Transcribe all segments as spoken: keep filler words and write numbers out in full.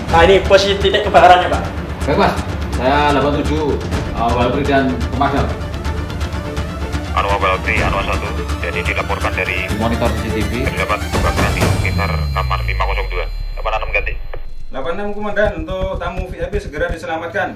Nah ini posisi titik kebakarannya Pak. Baik Mas, saya delapan tujuh Walpri dan pemadam. Anwar Walpri, Anwar satu, jadi dilaporkan dari Monitor C C T V terdapat kebakaran di sekitar kamar lima nol dua. delapan enam ganti. delapan enam Komandan, untuk tamu V I P segera diselamatkan.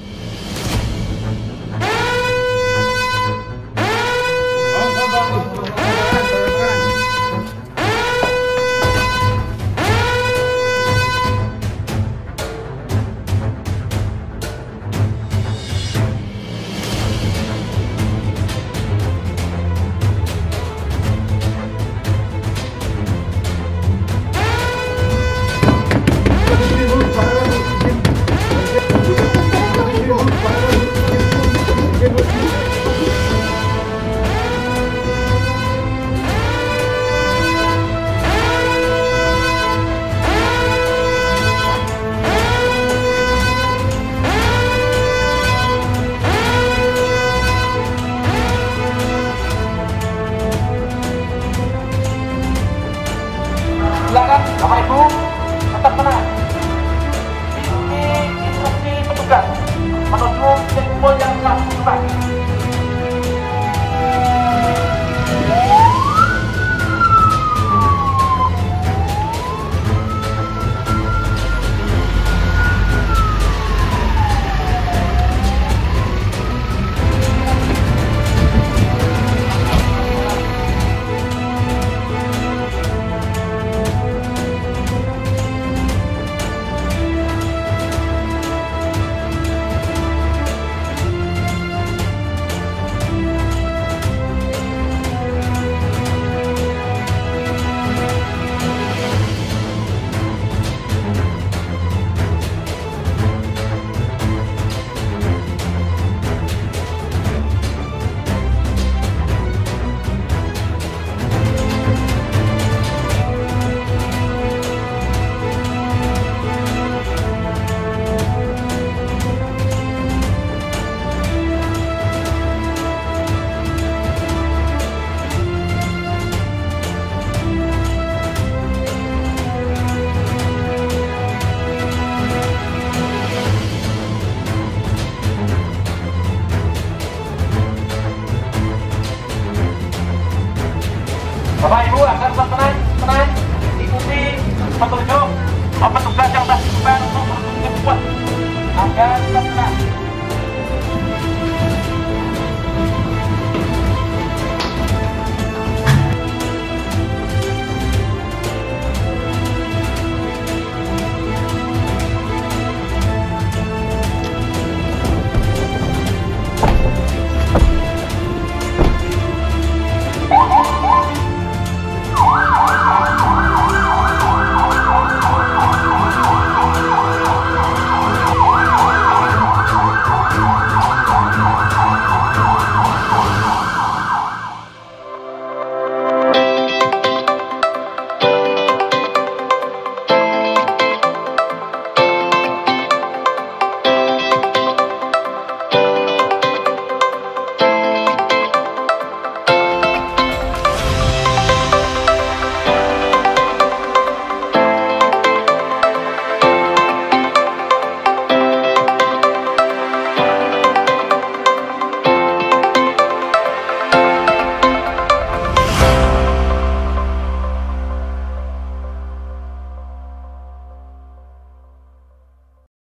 Silakan Bapak Ibu tetap tenang. Ikuti instruksi petugas menuju titik kumpul yang telah ditentukan. Bapak Ibu agar tetap tenang, tenang, ikuti petunjuk petugas yang telah ditentukan untuk bertugas kuat agar tetap